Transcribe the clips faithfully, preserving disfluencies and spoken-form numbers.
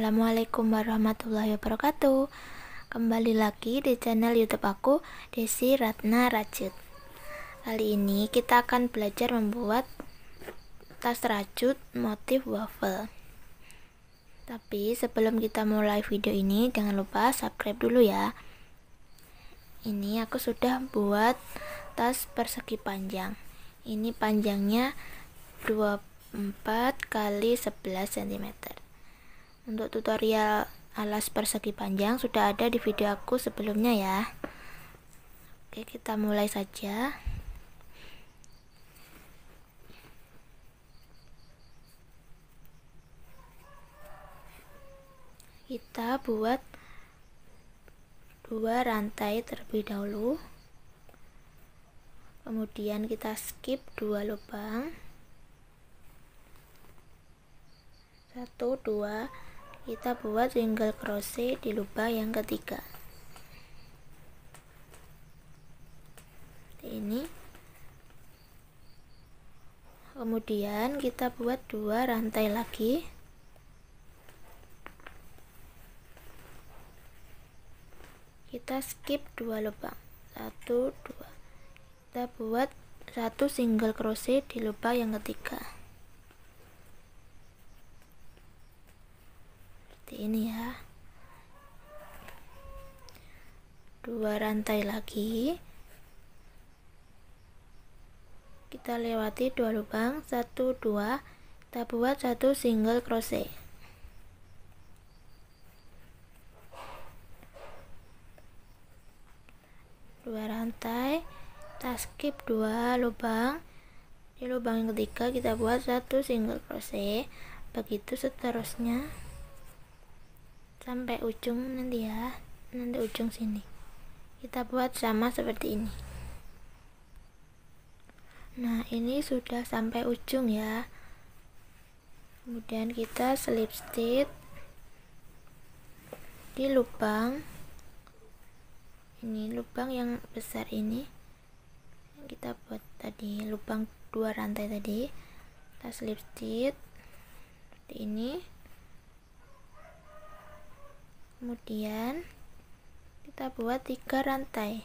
Assalamualaikum warahmatullahi wabarakatuh. Kembali lagi di channel YouTube aku, Desi Ratna Rajut. Kali ini kita akan belajar membuat tas rajut motif waffle. Tapi sebelum kita mulai video ini, jangan lupa subscribe dulu ya. Ini aku sudah buat tas persegi panjang. Ini panjangnya dua puluh empat kali sebelas sentimeter. Untuk tutorial alas persegi panjang sudah ada di video aku sebelumnya ya. Oke, kita mulai saja. Kita buat dua rantai terlebih dahulu. Kemudian kita skip dua lubang. Satu, dua. Kita buat single crochet di lubang yang ketiga. Seperti ini. Kemudian kita buat dua rantai lagi. Kita skip dua lubang. Satu, dua. Kita buat satu single crochet di lubang yang ketiga. Seperti ini ya. Dua rantai lagi. Kita lewati dua lubang, satu, dua. Kita buat satu single crochet. Dua rantai, kita skip dua lubang. Di lubang yang ketiga kita buat satu single crochet. Begitu seterusnya sampai ujung nanti ya, nanti ujung sini kita buat sama seperti ini. Nah, ini sudah sampai ujung ya. Kemudian kita slip stitch di lubang ini, lubang yang besar ini yang kita buat tadi, lubang dua rantai tadi. Kita slip stitch seperti ini. Kemudian kita buat tiga rantai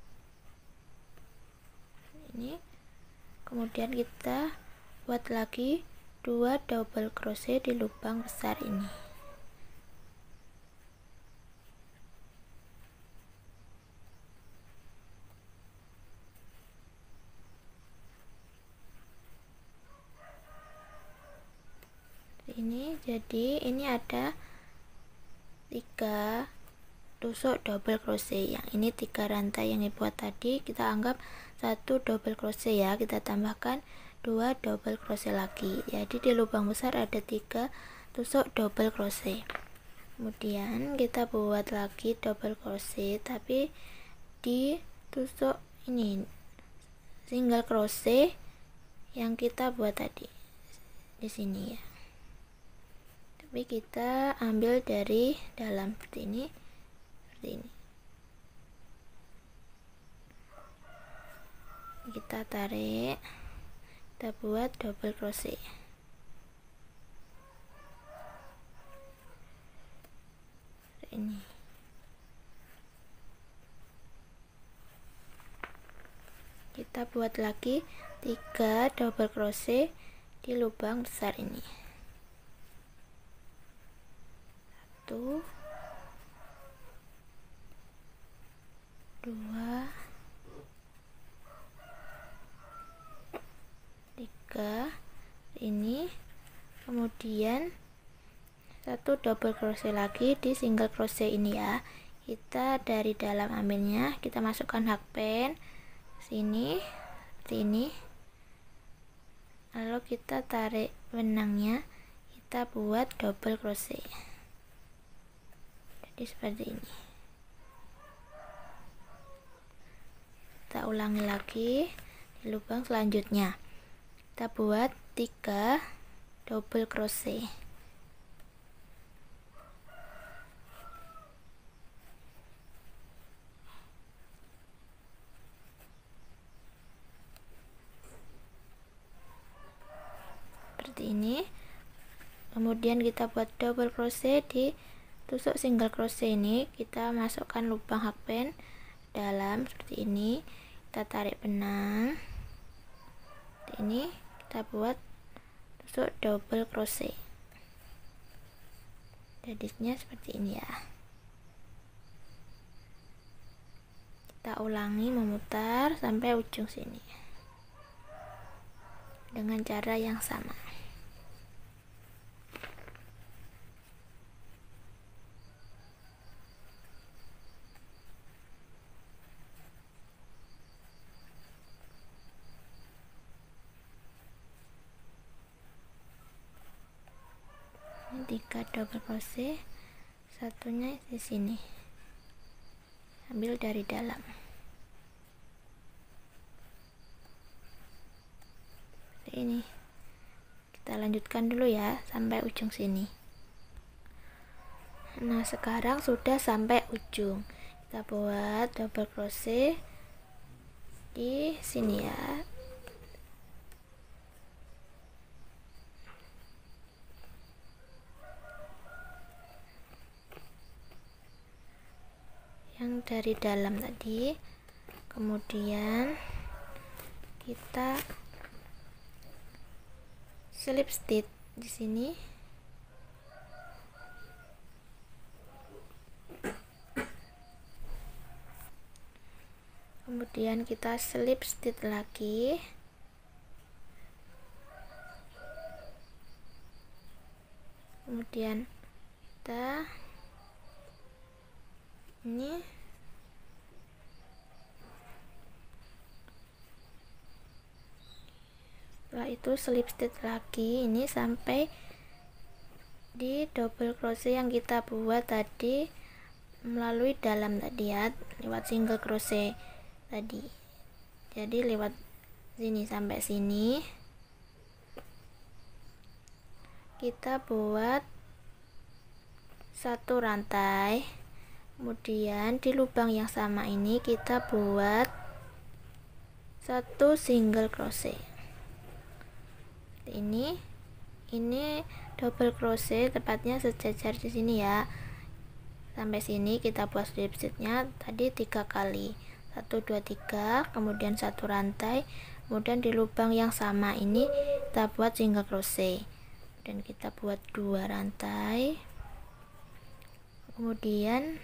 ini. Kemudian kita buat lagi dua double crochet di lubang besar ini. Ini jadi ini ada tiga tusuk double crochet. Yang ini tiga rantai yang dibuat tadi kita anggap satu double crochet ya. Kita tambahkan dua double crochet lagi. Jadi di lubang besar ada tiga tusuk double crochet. Kemudian kita buat lagi double crochet tapi di tusuk ini single crochet yang kita buat tadi di sini ya. Tapi kita ambil dari dalam seperti ini, seperti ini. Kita tarik, kita buat double crochet. Seperti ini. Kita buat lagi tiga double crochet di lubang besar ini. Satu, dua, tiga, ini. Kemudian satu double crochet lagi di single crochet ini ya. Kita dari dalam ambilnya, kita masukkan hakpen sini seperti ini. Lalu kita tarik benangnya, kita buat double crochet. Seperti ini. Kita ulangi lagi di lubang selanjutnya. Kita buat tiga double crochet. Seperti ini. kemudian kita buat double crochet di tusuk single crochet ini. Kita masukkan lubang hakpen dalam seperti ini, kita tarik benang seperti ini, kita buat tusuk double crochet. Jadinya seperti ini ya. Kita ulangi memutar sampai ujung sini dengan cara yang sama. Ini tiga double crochet, satunya di sini, ambil dari dalam. Seperti ini. Kita lanjutkan dulu ya sampai ujung sini. Nah, sekarang sudah sampai ujung. Kita buat double crochet di sini ya. Yang dari dalam tadi. Kemudian kita slip stitch di sini. Kemudian kita slip stitch lagi. Kemudian kita ini setelah itu slip stitch lagi ini sampai di double crochet yang kita buat tadi melalui dalam tadi ya, lewat single crochet tadi. Jadi lewat sini sampai sini kita buat satu rantai. Kemudian di lubang yang sama ini kita buat satu single crochet. Ini ini double crochet, tepatnya sejajar di sini ya. Sampai sini kita buat slip stitchnya tadi tiga kali, satu dua tiga, kemudian satu rantai. Kemudian di lubang yang sama ini kita buat single crochet dan kita buat dua rantai. Kemudian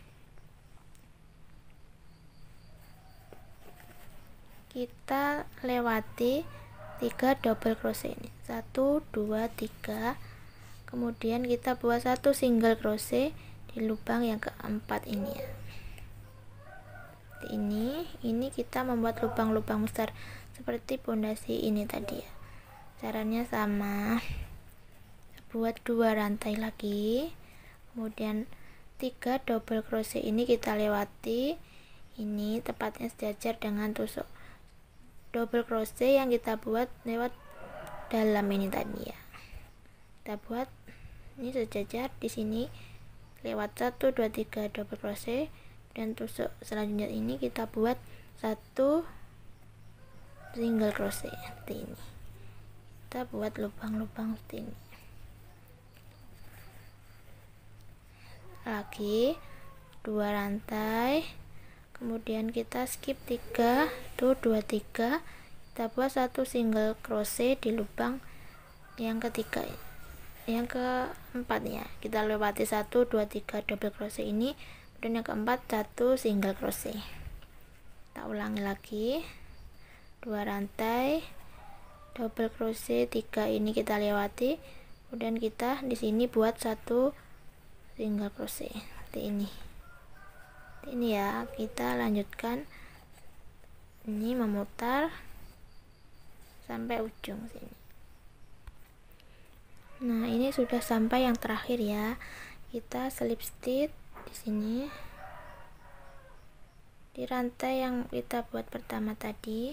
kita lewati tiga double crochet ini, satu dua tiga. Kemudian kita buat satu single crochet di lubang yang keempat ini ya. Ini ini kita membuat lubang-lubang besar seperti pondasi ini tadi ya. Caranya sama, buat dua rantai lagi, kemudian tiga double crochet ini kita lewati, ini tepatnya sejajar dengan tusuk double crochet yang kita buat lewat dalam ini tadi ya. Kita buat ini sejajar di sini lewat satu dua tiga double crochet, dan tusuk selanjutnya ini kita buat satu single crochet seperti ini. Kita buat lubang-lubang seperti ini lagi, dua rantai. Kemudian kita skip tiga, tuh dua tiga, kita buat satu single crochet di lubang yang ketiga, yang keempat ya. Kita lewati satu dua tiga double crochet ini, dan yang keempat satu single crochet. Kita ulangi lagi, dua rantai, double crochet tiga ini kita lewati, kemudian kita di sini buat satu single crochet seperti ini. Ini ya, kita lanjutkan ini memutar sampai ujung sini. Nah, ini sudah sampai yang terakhir ya. Kita slip stitch di sini di rantai yang kita buat pertama tadi.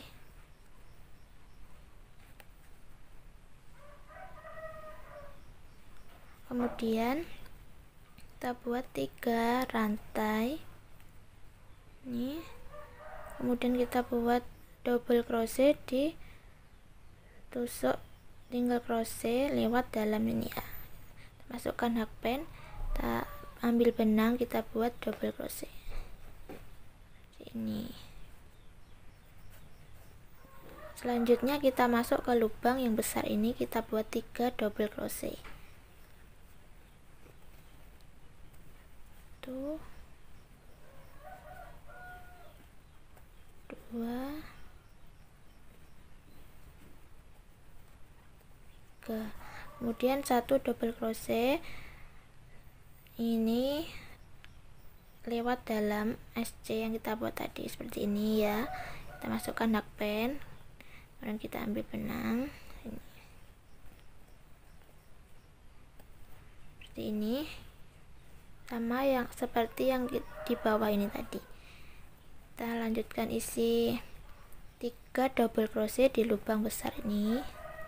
Kemudian kita buat tiga rantai ini, kemudian kita buat double crochet di tusuk single crochet lewat dalam ini ya. masukkan hakpen, kita ambil benang, kita buat double crochet ini. Selanjutnya kita masuk ke lubang yang besar ini, kita buat tiga double crochet. Tuh. Dua. Tiga. Kemudian satu double crochet ini lewat dalam S C yang kita buat tadi, seperti ini ya. Kita masukkan hakpen, kemudian kita ambil benang ini. Seperti ini, sama yang seperti yang di bawah ini tadi. Kita lanjutkan isi tiga double crochet di lubang besar ini.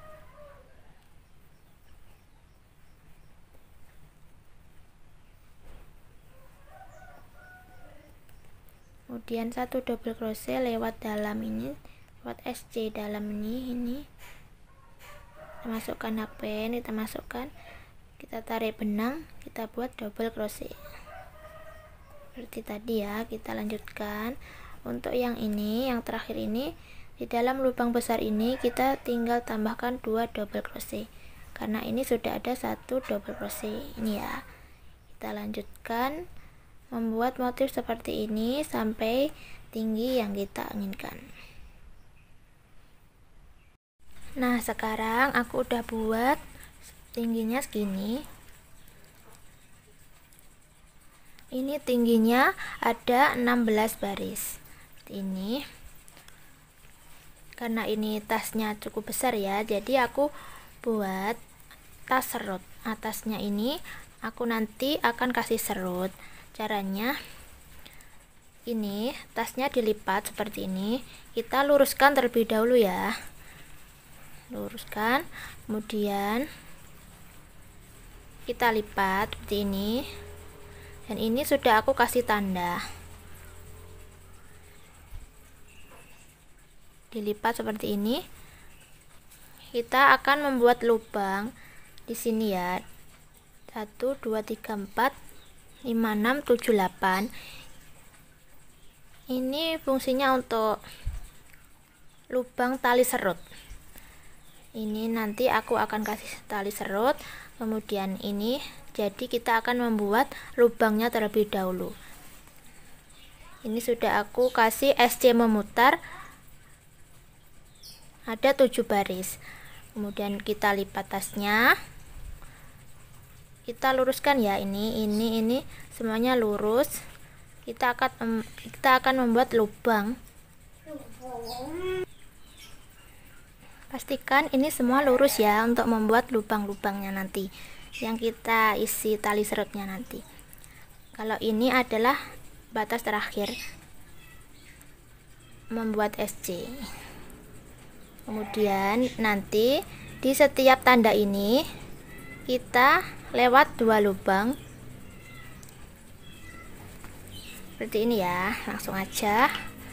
Kemudian satu double crochet lewat dalam ini, lewat S C dalam ini ini kita masukkan hakpen, kita masukkan, kita tarik benang, kita buat double crochet seperti tadi ya. Kita lanjutkan untuk yang ini, yang terakhir ini, di dalam lubang besar ini kita tinggal tambahkan dua double crochet karena ini sudah ada satu double crochet ini ya. Kita lanjutkan membuat motif seperti ini sampai tinggi yang kita inginkan. Nah, sekarang aku udah buat tingginya segini. Ini tingginya ada enam belas baris. Ini karena ini tasnya cukup besar ya, jadi aku buat tas serut. Atasnya ini aku nanti akan kasih serut. Caranya ini, tasnya dilipat seperti ini, kita luruskan terlebih dahulu ya, luruskan, kemudian kita lipat seperti ini, dan ini sudah aku kasih tanda, dilipat seperti ini. Kita akan membuat lubang di sini ya, satu dua tiga empat lima enam tujuh delapan. Ini fungsinya untuk lubang tali serut. Ini nanti aku akan kasih tali serut, kemudian ini, jadi kita akan membuat lubangnya terlebih dahulu. Ini sudah aku kasih S C memutar, ada tujuh baris. Kemudian kita lipat tasnya, kita luruskan ya, ini ini ini semuanya lurus. Kita akan kita akan membuat lubang. Pastikan ini semua lurus ya untuk membuat lubang-lubangnya nanti yang kita isi tali serutnya nanti. Kalau ini adalah batas terakhir membuat S C. Kemudian nanti di setiap tanda ini kita lewat dua lubang seperti ini ya, langsung aja.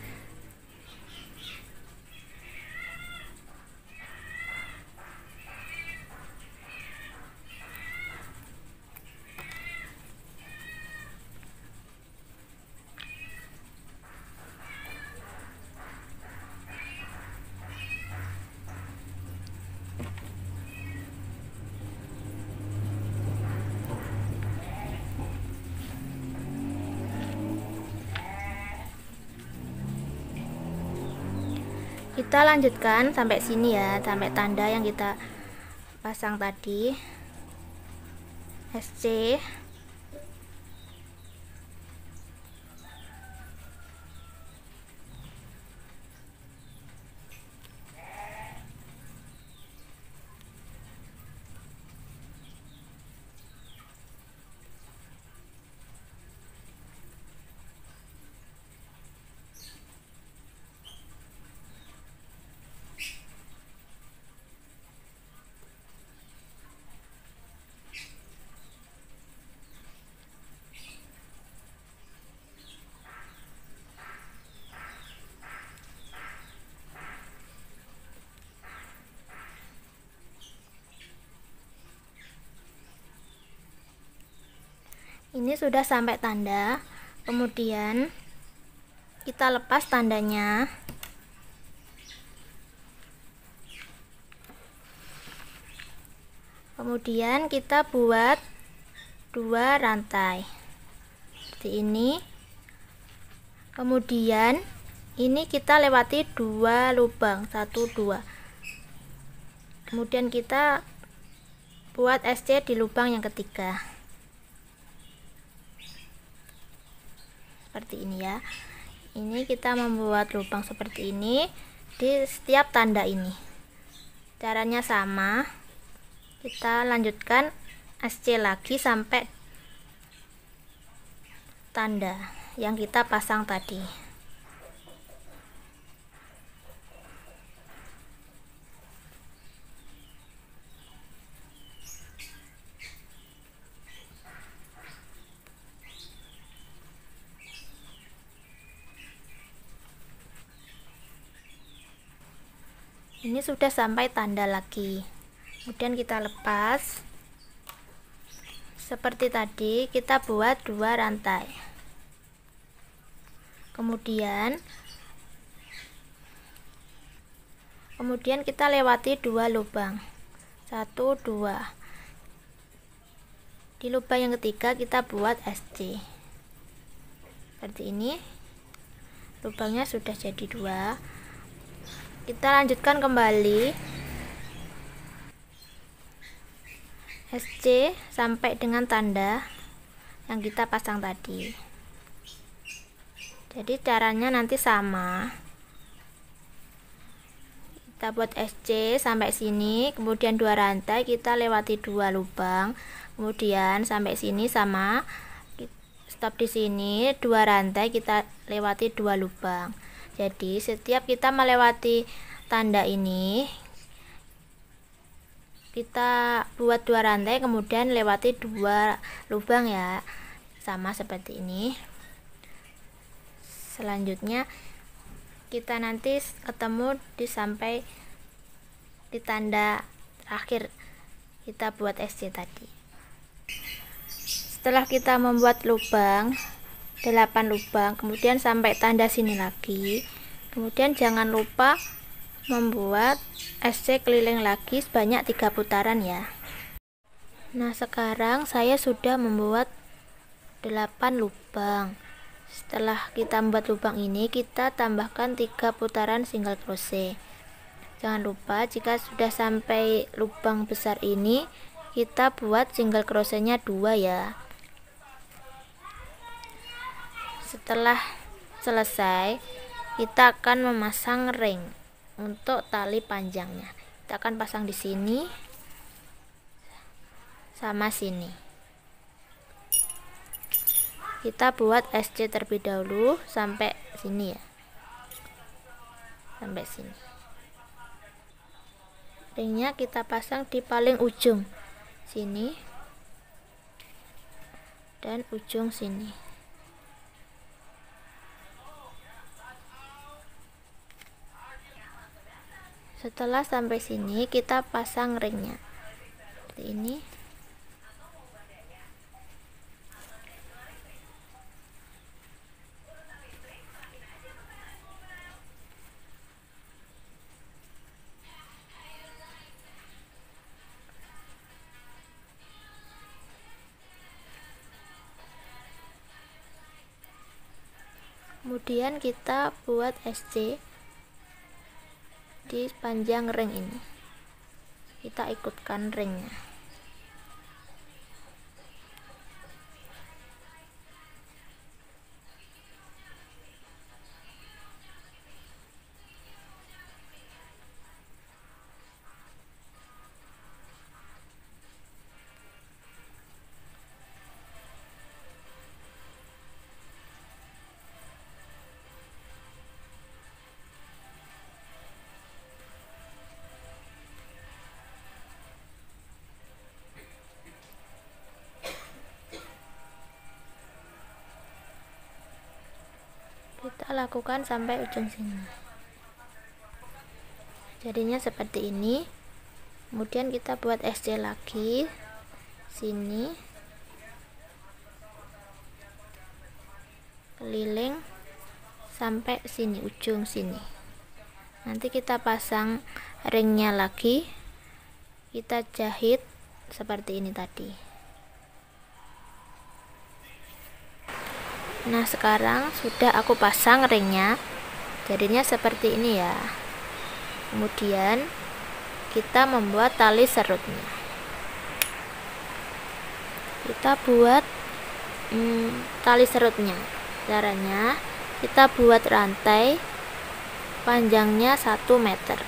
Kita lanjutkan sampai sini ya, sampai tanda yang kita pasang tadi, S C. Ini sudah sampai tanda, kemudian kita lepas tandanya. Kemudian kita buat dua rantai seperti ini. Kemudian ini kita lewati dua lubang, satu dua. Kemudian kita buat S C di lubang yang ketiga. Seperti ini ya. Ini kita membuat lubang seperti ini di setiap tanda ini. Caranya sama. Kita lanjutkan S C lagi sampai tanda yang kita pasang tadi. Ini sudah sampai tanda lagi. Kemudian kita lepas. Seperti tadi, kita buat dua rantai. Kemudian Kemudian kita lewati dua lubang. Satu, dua. Di lubang yang ketiga kita buat S C. Seperti ini. Lubangnya sudah jadi dua. Kita lanjutkan kembali S C sampai dengan tanda yang kita pasang tadi. Jadi caranya nanti sama. Kita buat S C sampai sini, kemudian dua rantai, kita lewati dua lubang, kemudian sampai sini sama, stop di sini, dua rantai, kita lewati dua lubang. Jadi setiap kita melewati tanda ini, kita buat dua rantai, kemudian lewati dua lubang ya, sama seperti ini. Selanjutnya kita nanti ketemu di sampai di tanda terakhir kita buat S C tadi. Setelah kita membuat lubang delapan lubang, kemudian sampai tanda sini lagi, kemudian jangan lupa membuat S C keliling lagi sebanyak tiga putaran ya. Nah, sekarang saya sudah membuat delapan lubang. Setelah kita membuat lubang ini, kita tambahkan tiga putaran single crochet. Jangan lupa jika sudah sampai lubang besar ini, kita buat single crochetnya dua ya. Setelah selesai, kita akan memasang ring untuk tali panjangnya. Kita akan pasang di sini sama sini. Kita buat S C terlebih dahulu sampai sini ya, sampai sini. Ringnya kita pasang di paling ujung sini dan ujung sini. Setelah sampai sini, kita pasang ringnya seperti ini. Kemudian kita buat S C di panjang ring ini. Kita ikutkan ringnya. Kita lakukan sampai ujung sini. Jadinya seperti ini. Kemudian kita buat S C lagi sini. keliling sampai sini, ujung sini. Nanti kita pasang ringnya lagi, kita jahit seperti ini tadi. Nah, sekarang sudah aku pasang ringnya, jadinya seperti ini ya. Kemudian kita membuat tali serutnya. Kita buat hmm, tali serutnya. Caranya kita buat rantai panjangnya satu meter.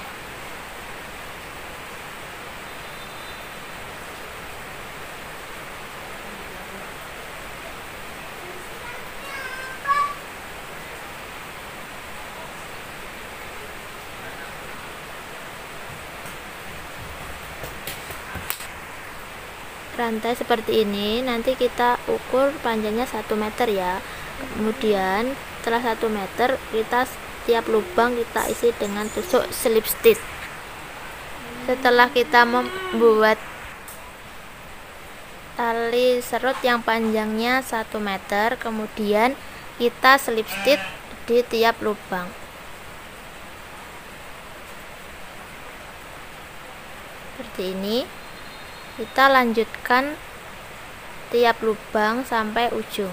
Rantai seperti ini nanti kita ukur panjangnya satu meter ya. Kemudian setelah satu meter, kita setiap lubang kita isi dengan tusuk slip stitch. Setelah kita membuat tali serut yang panjangnya satu meter, kemudian kita slip stitch di tiap lubang. Seperti ini. Kita lanjutkan tiap lubang sampai ujung.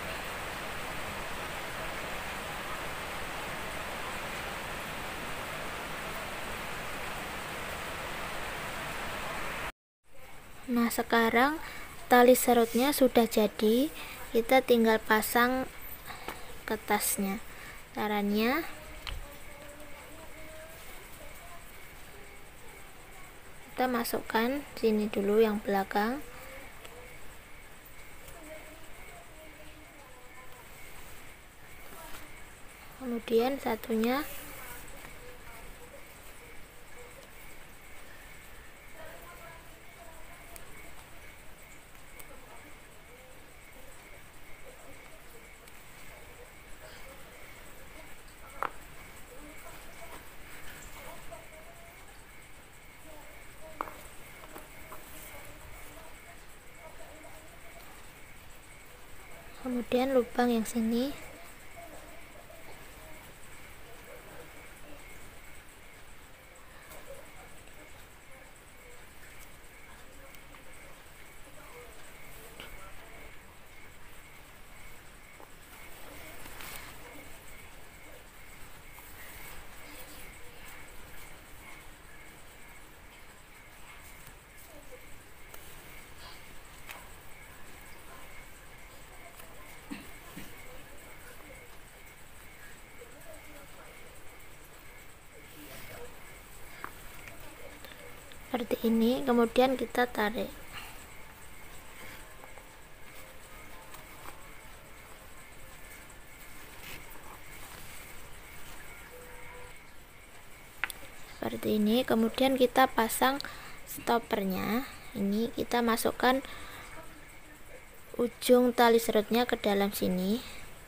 Nah, sekarang tali serutnya sudah jadi, kita tinggal pasang ke tasnya. Caranya kita masukkan sini dulu yang belakang, kemudian satunya kemudian lubang yang sini seperti ini, kemudian kita tarik. Seperti ini, kemudian kita pasang stoppernya. Ini kita masukkan ujung tali serutnya ke dalam sini.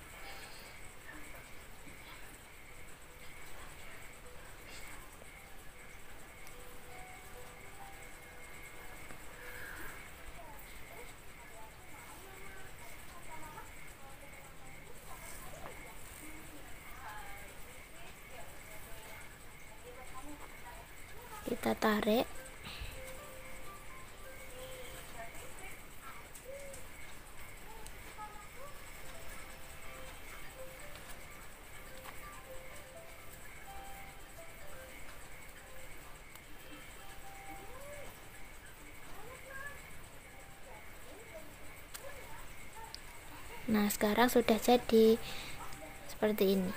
Kita tarik. Nah, sekarang sudah jadi seperti ini.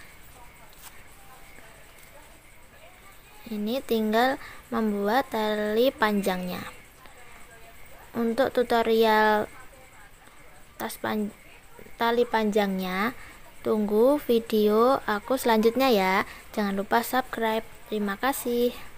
Ini tinggal membuat tali panjangnya. Untuk tutorial tas pan tali panjangnya, tunggu video aku selanjutnya ya. Jangan lupa subscribe. Terima kasih.